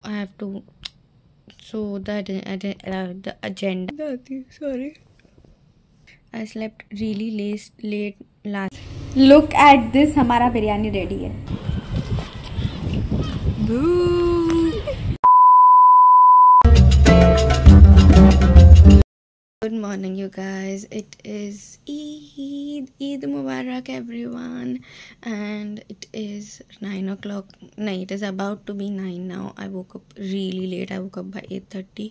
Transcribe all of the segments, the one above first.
I have to. So the agenda. Sorry. I slept really late last. Look at this, हमारा biryani ready है. Good morning, you guys. It is Eid Mubarak, everyone, and it is 9 o'clock. No, it is about to be 9 now. I woke up really late. I woke up by 8:30.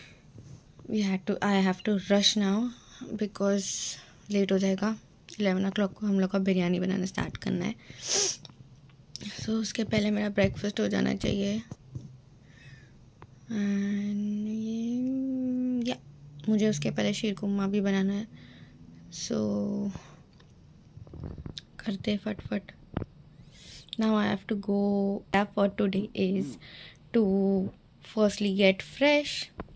I have to rush now because late हो जाएगा. 11 o'clock को हम लोग का बिरयानी बनाना start करना है. So उसके पहले मेरा ब्रेकफास्ट हो जाना चाहिए. एंड मुझे उसके पहले शीर कुरमा भी बनाना है. सो करते फटफट. Now I have to go. For today is to firstly get fresh,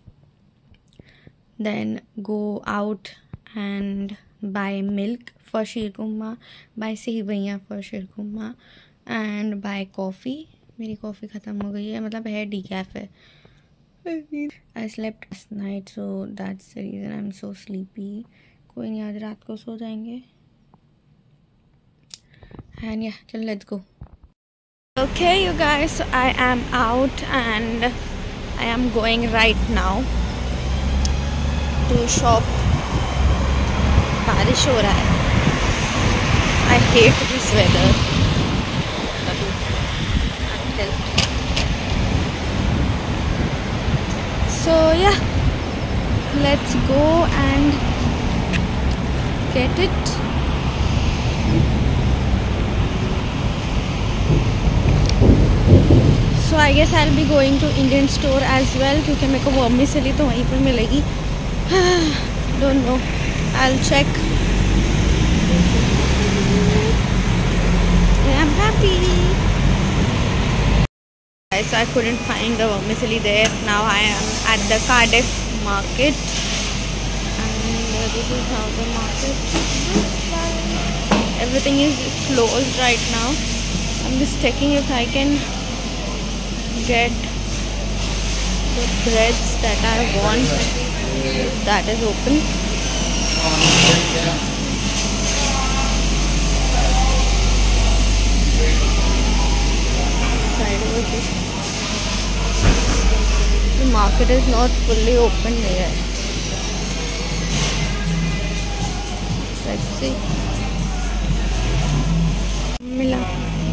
then go out and buy milk for sheer kurma, buy sevaiyan for sheer kurma, and buy coffee. मेरी कॉफ़ी ख़त्म हो गई है, मतलब है decaf है. I slept last night, so that's the reason I'm so sleepy. कोई नहीं, आज रात को सो जाएंगे. And yeah, चल let's go. Okay, you guys, so I am out and I am going right now to shop. बारिश हो रहा है. I hate this weather. So yeah, let's go and get it. So I guess I'll be going to Indian store as well क्योंकि मेरे को vermicelli तो वहीं पे मिलेगी. Don't know. I'll check. I'm happy. So I couldn't find the vermicelli there. Now I am at the Cardiff market, and this is how the market looks like. Everything is closed right now. I'm just checking if I can get the breads that I want. That is open. The market is not fully open yet. Let's see. Mila.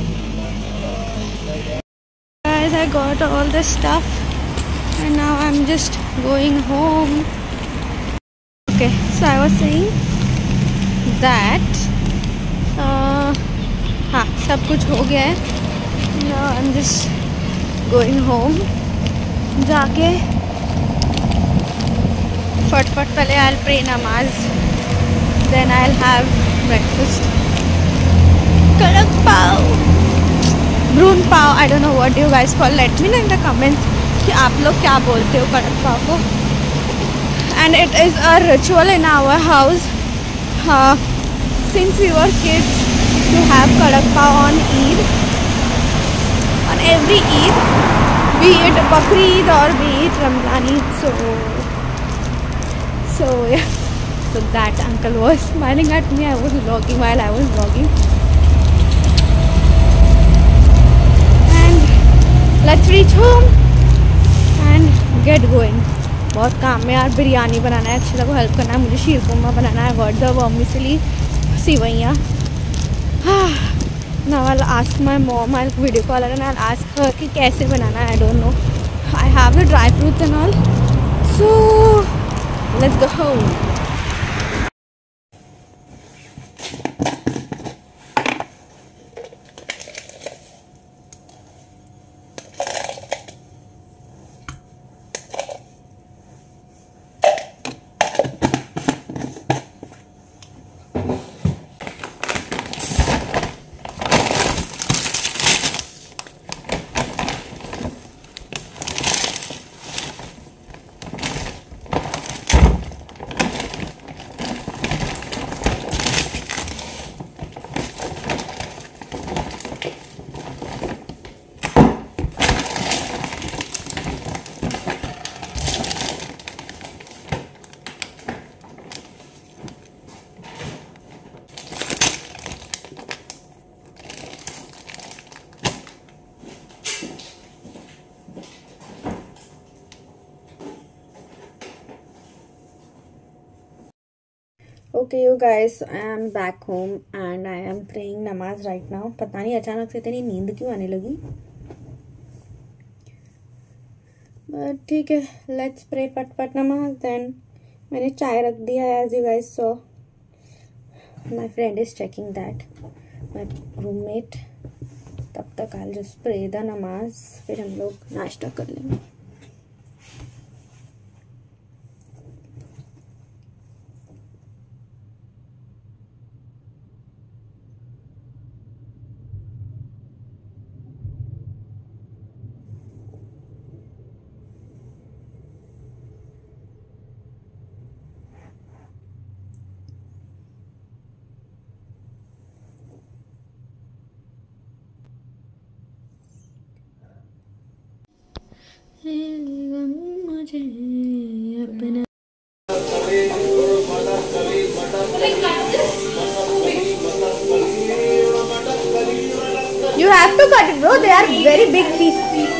Guys, I got all the stuff and now I'm just going home. Okay, so I was saying that हाँ, सब कुछ हो गया है. Now I'm just going home. जाके फटफट पहले I'll pray namaz, then I'll have breakfast. Kadak pav, brun pav, I don't know what you guys call. Let me know in the comments कि आप लोग क्या बोलते हो कड़क पाव को. And it is a ritual in our house since we were kids to have kadak pav on Eid. On every Eid, be it Bakri Eid or be it Ramzan Eid. So yeah. So that uncle was smiling at me. I was vlogging while I was vlogging. And let's reach home and get going. बहुत काम है यार. बिरयानी बनाना है, अक्षरा को help करना है, मुझे शीर कुरमा बनाना है, got the vermicelli, sevaiyan. Now I'll ask my mom. I'll video call her and I'll ask her कि कैसे बनाना है. I don't know. I have the dry fruits and all. So let's go home. Okay, you guys, I am back home and I am praying namaz right now. पता नहीं अचानक से इतनी नींद क्यों आने लगी, but ठीक है, let's pray फटफट नमाज. Then मैंने चाय रख दिया है, as you guys saw. My friend is checking that, my roommate. तब तक I'll just pray the namaz, फिर हम लोग नाश्ता कर लेंगे. मुझे अपना You have to cut it, bro. They are very big pieces.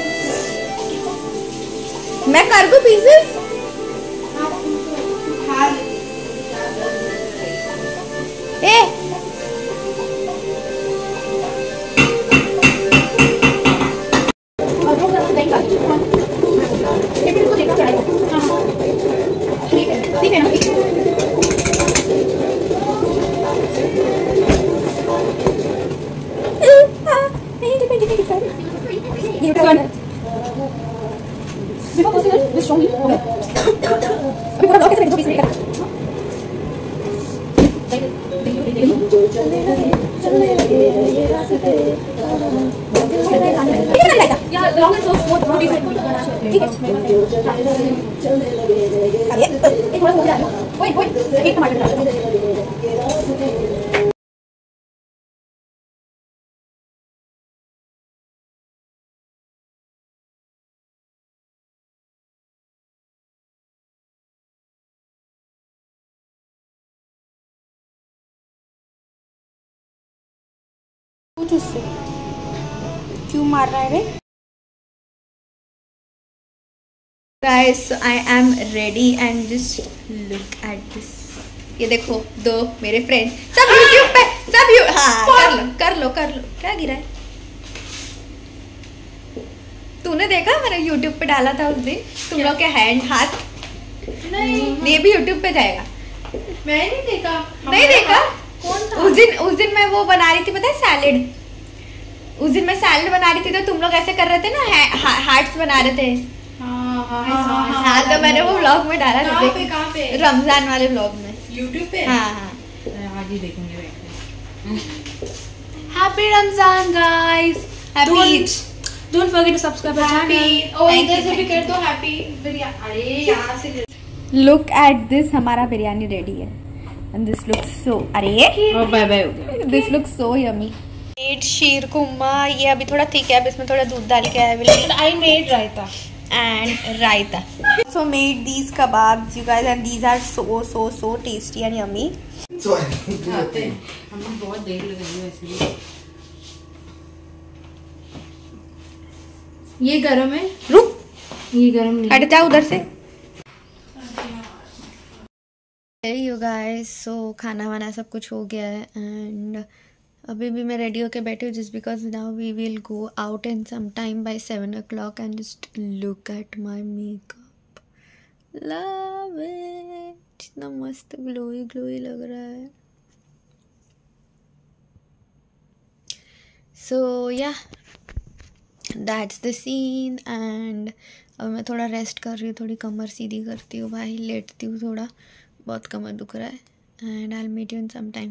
मैं कर दूं pieces? ए उससे क्यों मार रहा है रे? Guys, so I am ready and just look at this. ये देखो दो मेरे फ्रेंड्स सब YouTube पे सब हाँ कर लो क्या गिरा है? तूने देखा मैंने YouTube पे डाला था उस दिन तुम लोग के हाथ नहीं ये भी YouTube पे जाएगा. मैं नहीं देखा. नहीं देखा? कौन सा? उस दिन मैं वो बना रही थी पता है सैलेड. उस दिन मैं सैलेड बना रही थी तो तुम लोग ऐसे कर रहे थे ना हार्ट्स बना रहे थे. हाँ तो मैंने वो व्लॉग में डाला था. कहाँ पे? रमजान वाले व्लॉग में YouTube पे. हाँ आज ही देखूंगी. Happy Ramzan guys. Happy Eid. Don't forget to subscribe our channel. Oh, इधर से भी कर दो happy बिरयानी. अरे यहाँ से. Look at this, हमारा बिरयानी रेडी है. And this looks so अरे बाय बाय हो गया. This looks so yummy. made शीर कुरमा. ये अभी थोड़ा थिक है, अब इसमें थोड़ा दूध डाल के आया. I made raita. And raita. So made these kebabs, you guys, and these are so tasty and yummy. हम बहुत देर लगाएंगे वैसे. ये गरम है. रुक ये गरम नहीं. हट जा उधर से. Hey you guys, so खाना वाना सब कुछ हो गया है and अभी भी मैं रेडी होके बैठी हूँ just because now we will go out in some time by 7 o'clock and just look at my makeup. Love it. इतना मस्त glowy लग रहा है. So yeah, that's the scene and अब मैं थोड़ा रेस्ट कर रही हूँ, थोड़ी कमर सीधी करती हूँ भाई, लेटती हूँ थोड़ा, बहुत कमर दुख रहा है. And I'll meet you in some time.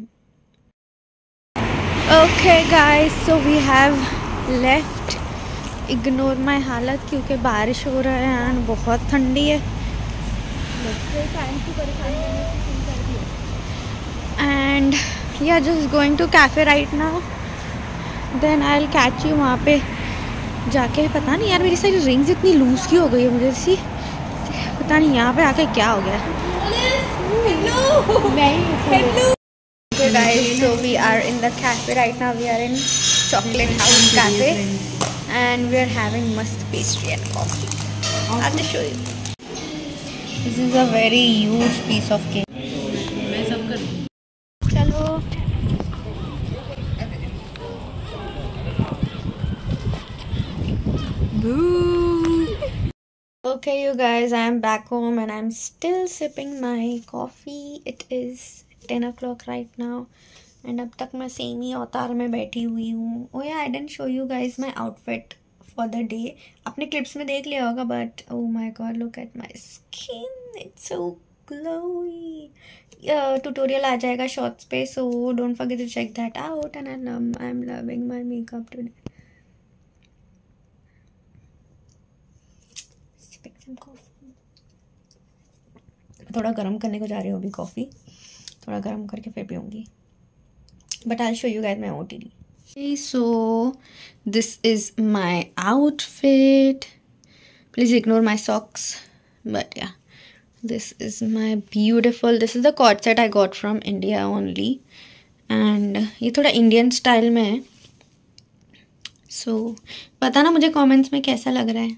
Okay guys, so we have left. Ignore my हालत क्योंकि बारिश हो रहा है and बहुत ठंडी है. And yeah, just going to cafe right now. Then I'll catch you वहाँ पे जाके. पता नहीं यार मेरी सारी रिंग्स इतनी लूज की हो गई है मुझे सी, पता नहीं यहाँ पे आके क्या हो गया. Hello. Okay guys, so we are in the cafe right now. We are in Chocolate House Cafe and we are having must pastry and coffee. I'll just show you. This is a very huge piece of cake. मैं सब कर Okay, you guys, I am back home and I'm still sipping my coffee. It is 10 o'clock right now and अब तक मैं same ही अवतार में बैठी हुई हूँ. Oh yeah, I didn't show you guys my outfit for the day. आपने clips में देख लिया होगा, but oh my god, look at my skin. It's so glowy. Tutorial आ जाएगा shorts पे, so don't forget to check that out. And I'm loving my makeup today. थोड़ा गर्म करने को जा रही हूँ अभी कॉफ़ी. थोड़ा गर्म करके फिर पीऊँगी. But I'll show you guys my OTD. Okay, so this is my outfit. Please ignore my socks. But yeah, this is my beautiful. This is the cord set I got from India only. And ये थोड़ा Indian style में है. So बताना मुझे comments में कैसा लग रहा है.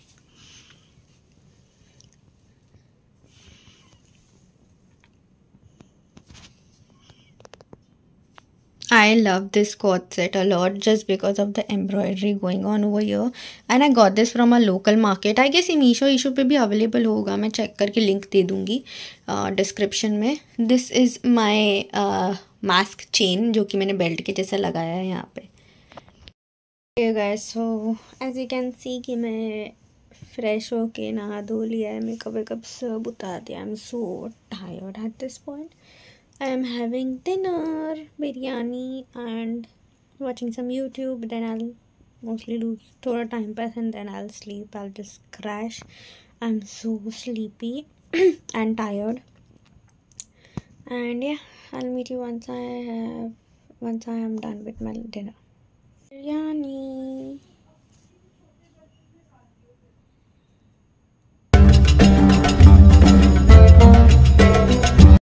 I love this cord set a lot just because of the embroidery going on over here. And I got this from a local market. I guess Meesho पे भी अवेलेबल होगा. मैं चेक करके लिंक दे दूँगी डिस्क्रिप्शन में. This is my mask chain जो कि मैंने बेल्ट के जैसा लगाया है यहाँ पे. Okay guys, so as you can see कि मैं फ्रेश होके नहा धो लिया है. मेकअप सब उतार दिया. I'm so tired at this point. I am having dinner, biryani, and watching some YouTube. Then I'll mostly do thoda time pass and then I'll sleep. I'll just crash. I'm so sleepy and tired. And yeah, I'll meet you once I am done with my dinner. Biryani.